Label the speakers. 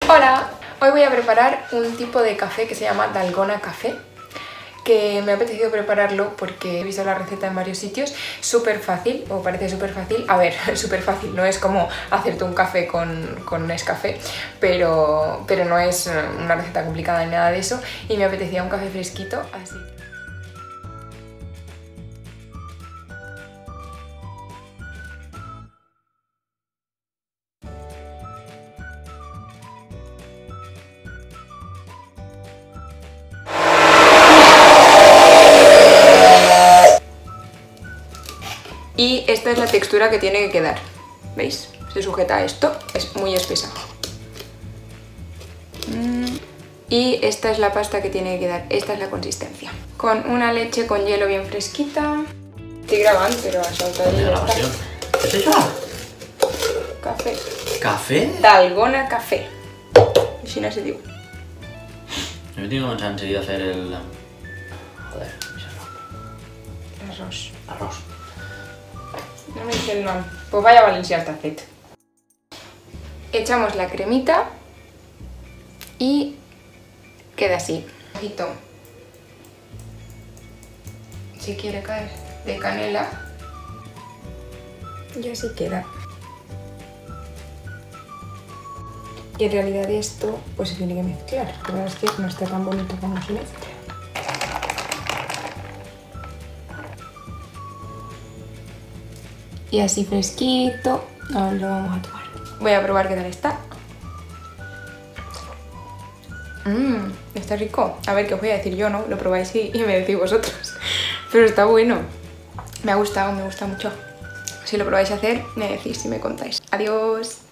Speaker 1: Hola, hoy voy a preparar un tipo de café que se llama Dalgona Café, que me ha apetecido prepararlo porque he visto la receta en varios sitios. Súper fácil, o parece súper fácil. A ver, súper fácil, no es como hacerte un café con Nescafé, pero no es una receta complicada ni nada de eso, y me apetecía un café fresquito, así. Y esta es la textura que tiene que quedar, ¿veis? Se sujeta a esto, es muy espesa. Y esta es la pasta que tiene que quedar, esta es la consistencia. Con una leche con hielo bien fresquita. Estoy grabando, pero a soltar el
Speaker 2: grabación. ¿Qué es eso?
Speaker 1: Café.
Speaker 2: ¿Café?
Speaker 1: Dalgona Café. Si no se digo.
Speaker 2: Yo me tengo que comenzar enseguida a hacer el... Joder,
Speaker 1: Arroz.
Speaker 2: arroz.
Speaker 1: No me dice el nombre. Pues vaya Valencia hasta aceite. Echamos la cremita y queda así. Un poquito, si quiere caer, de canela. Y así queda. Y en realidad esto pues se tiene que mezclar. La verdad es que no está tan bonito como se mezcla. Y así fresquito, ahora lo vamos a tomar. Voy a probar qué tal está. Está rico. A ver, ¿qué os voy a decir yo, no? Lo probáis y me decís vosotros. Pero está bueno. Me ha gustado, me gusta mucho. Si lo probáis a hacer, me decís y me contáis. Adiós.